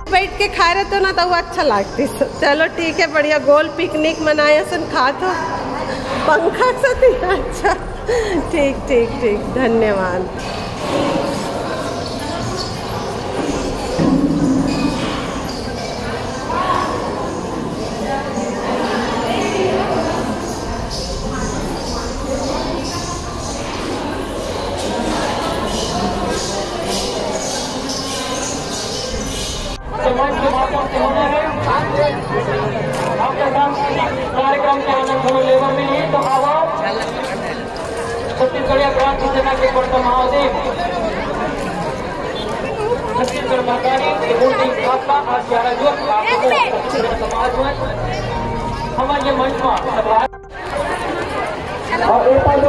बैठ के खा रहे तो ना तो वो अच्छा लगती। चलो ठीक है, बढ़िया गोल पिकनिक मनाया सन, खा तो पंखा से। अच्छा ठीक ठीक ठीक, धन्यवाद। कार्यक्रम के आनंद हमें लेवर में ही तो छत्तीसगढ़ क्रांति सेना के प्रथम महादेव छत्तीसगढ़ सरकारी स्थापना आज 11 जून समाज में हमारे मंच में और एक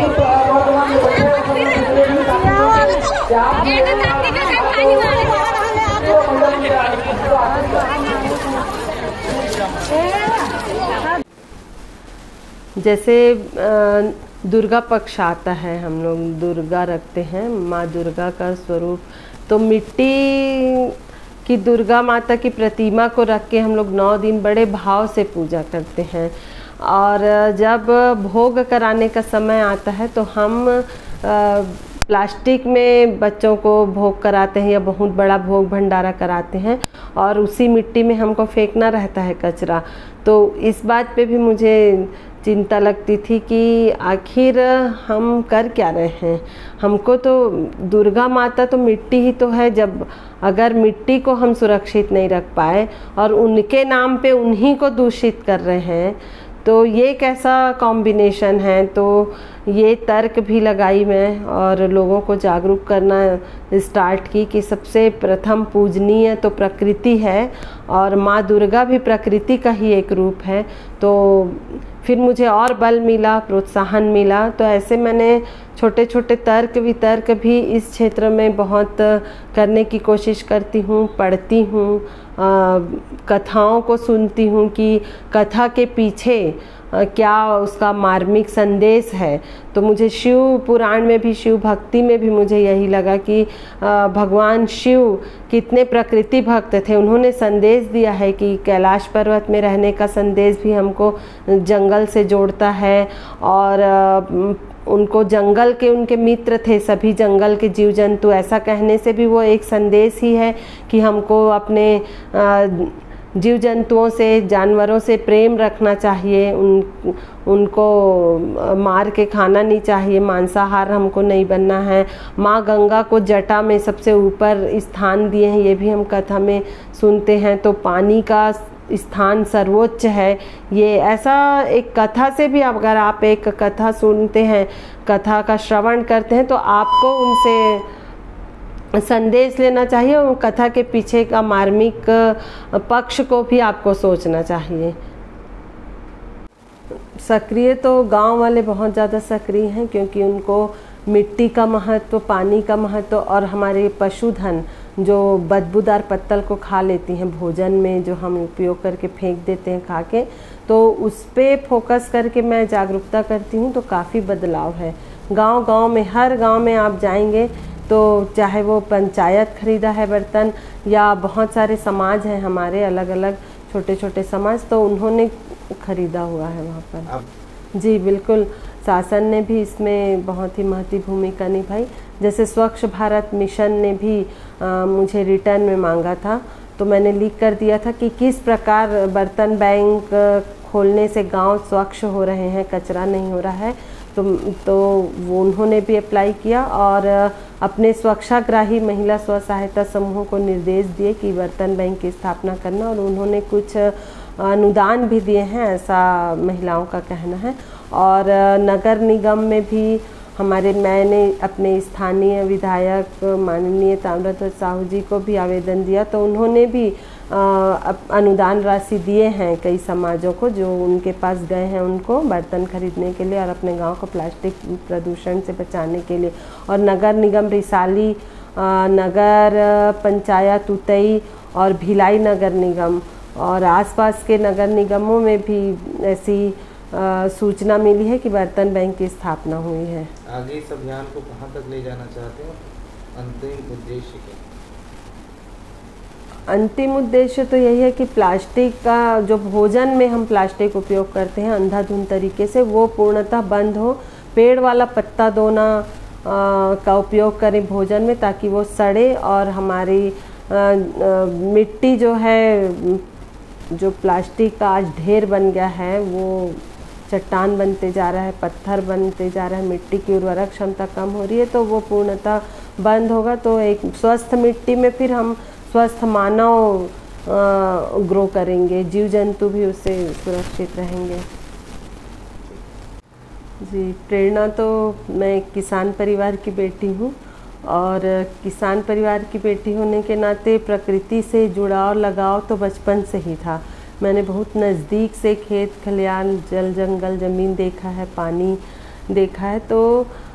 जैसे दुर्गा पक्ष आता है, हम लोग दुर्गा रखते हैं, माँ दुर्गा का स्वरूप, तो मिट्टी की दुर्गा माता की प्रतिमा को रख के हम लोग 9 दिन बड़े भाव से पूजा करते हैं। और जब भोग कराने का समय आता है तो हम प्लास्टिक में बच्चों को भोग कराते हैं या बहुत बड़ा भोग भंडारा कराते हैं और उसी मिट्टी में हमको फेंकना रहता है कचरा। तो इस बात पे भी मुझे चिंता लगती थी कि आखिर हम कर क्या रहे हैं। हमको तो दुर्गा माता तो मिट्टी ही तो है, जब अगर मिट्टी को हम सुरक्षित नहीं रख पाए और उनके नाम पे उन्हीं को दूषित कर रहे हैं तो ये कैसा कॉम्बिनेशन है। तो ये तर्क भी लगाई मैं और लोगों को जागरूक करना स्टार्ट की कि सबसे प्रथम पूजनीय तो प्रकृति है और माँ दुर्गा भी प्रकृति का ही एक रूप है। तो फिर मुझे और बल मिला, प्रोत्साहन मिला। तो ऐसे मैंने छोटे छोटे तर्क वितर्क भी इस क्षेत्र में बहुत करने की कोशिश करती हूँ, पढ़ती हूँ, कथाओं को सुनती हूँ कि कथा के पीछे क्या उसका मार्मिक संदेश है। तो मुझे शिव पुराण में भी, शिव भक्ति में भी मुझे यही लगा कि भगवान शिव कितने प्रकृति भक्त थे। उन्होंने संदेश दिया है कि कैलाश पर्वत में रहने का संदेश भी हमको जंगल से जोड़ता है और उनको जंगल के उनके मित्र थे सभी जंगल के जीव जंतु, ऐसा कहने से भी वो एक संदेश ही है कि हमको अपने जीव जंतुओं से, जानवरों से प्रेम रखना चाहिए, उनको मार के खाना नहीं चाहिए, मांसाहार हमको नहीं बनना है। माँ गंगा को जटा में सबसे ऊपर स्थान दिए हैं, ये भी हम कथा में सुनते हैं। तो पानी का स्थान सर्वोच्च है। ये ऐसा एक कथा से भी, अगर आप एक कथा सुनते हैं, कथा का श्रवण करते हैं तो आपको उनसे संदेश लेना चाहिए और कथा के पीछे का मार्मिक पक्ष को भी आपको सोचना चाहिए। सक्रिय तो गांव वाले बहुत ज़्यादा सक्रिय हैं क्योंकि उनको मिट्टी का महत्व, पानी का महत्व और हमारे पशुधन जो बदबूदार पत्तल को खा लेती हैं भोजन में, जो हम उपयोग करके फेंक देते हैं खा के, तो उस पे फोकस करके मैं जागरूकता करती हूँ। तो काफ़ी बदलाव है गांव गांव में। हर गांव में आप जाएंगे तो चाहे वो पंचायत खरीदा है बर्तन या बहुत सारे समाज हैं हमारे, अलग अलग छोटे छोटे समाज, तो उन्होंने खरीदा हुआ है वहाँ पर। जी बिल्कुल, शासन ने भी इसमें बहुत ही महत्वपूर्ण भूमिका निभाई। जैसे स्वच्छ भारत मिशन ने भी मुझे रिटर्न में मांगा था, तो मैंने लिख कर दिया था कि किस प्रकार बर्तन बैंक खोलने से गांव स्वच्छ हो रहे हैं, कचरा नहीं हो रहा है। तो वो उन्होंने भी अप्लाई किया और अपने स्वच्छाग्राही महिला स्व सहायता समूहों को निर्देश दिए कि बर्तन बैंक की स्थापना करना, और उन्होंने कुछ अनुदान भी दिए हैं, ऐसा महिलाओं का कहना है। और नगर निगम में भी मैंने अपने स्थानीय विधायक माननीय ताम्रध्वज साहू जी को भी आवेदन दिया, तो उन्होंने भी अनुदान राशि दिए हैं कई समाजों को जो उनके पास गए हैं उनको बर्तन खरीदने के लिए और अपने गांव को प्लास्टिक प्रदूषण से बचाने के लिए। और नगर निगम रिसाली, नगर पंचायत उतई और भिलाई नगर निगम और आसपास के नगर निगमों में भी ऐसी सूचना मिली है कि बर्तन बैंक की स्थापना हुई है। आगे इस अभियान को कहां तक ले जाना चाहते हैं, अंतिम उद्देश्य क्या? अंतिम उद्देश्य तो यही है कि प्लास्टिक का जो भोजन में हम प्लास्टिक उपयोग करते हैं अंधाधुंध तरीके से, वो पूर्णतः बंद हो। पेड़ वाला पत्ता दोना का उपयोग करें भोजन में, ताकि वो सड़े और हमारी मिट्टी जो है, जो प्लास्टिक का आज ढेर बन गया है, वो चट्टान बनते जा रहा है, पत्थर बनते जा रहा है, मिट्टी की उर्वरक क्षमता कम हो रही है, तो वो पूर्णतः बंद होगा। तो एक स्वस्थ मिट्टी में फिर हम स्वस्थ मानव ग्रो करेंगे, जीव जंतु भी उससे सुरक्षित रहेंगे। जी, प्रेरणा तो मैं किसान परिवार की बेटी हूँ, और किसान परिवार की बेटी होने के नाते प्रकृति से जुड़ाव लगाव तो बचपन से ही था। मैंने बहुत नज़दीक से खेत खलियान, जल जंगल, ज़मीन देखा है, पानी देखा है। तो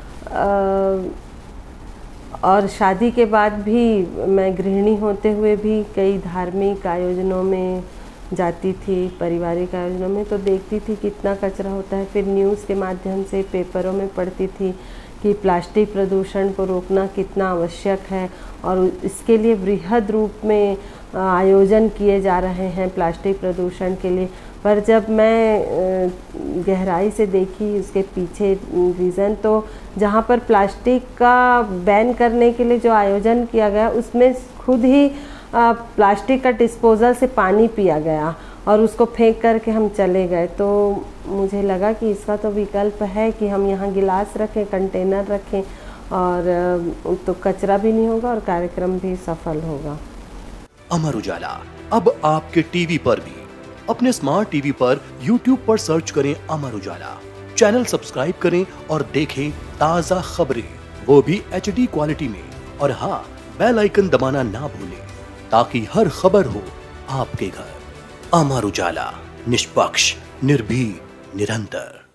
और शादी के बाद भी मैं गृहिणी होते हुए भी कई धार्मिक आयोजनों में जाती थी, पारिवारिक आयोजनों में, तो देखती थी कितना कचरा होता है। फिर न्यूज़ के माध्यम से पेपरों में पढ़ती थी कि प्लास्टिक प्रदूषण को रोकना कितना आवश्यक है, और इसके लिए वृहद रूप में आयोजन किए जा रहे हैं प्लास्टिक प्रदूषण के लिए। पर जब मैं गहराई से देखी उसके पीछे रीज़न, तो जहाँ पर प्लास्टिक का बैन करने के लिए जो आयोजन किया गया, उसमें खुद ही प्लास्टिक का डिस्पोजल से पानी पिया गया और उसको फेंक करके हम चले गए। तो मुझे लगा कि इसका तो विकल्प है कि हम यहाँ गिलास रखें, कंटेनर रखें, और तो कचरा भी नहीं होगा और कार्यक्रम भी सफल होगा। अमर उजाला अब आपके टीवी पर भी। अपने स्मार्ट टीवी पर YouTube पर सर्च करें अमर उजाला, चैनल सब्सक्राइब करें और देखें ताज़ा खबरें, वो भी HD क्वालिटी में। और हाँ, बेल आइकन दबाना ना भूलें, ताकि हर खबर हो आपके घर। अमर उजाला, निष्पक्ष, निर्भीक, निरंतर।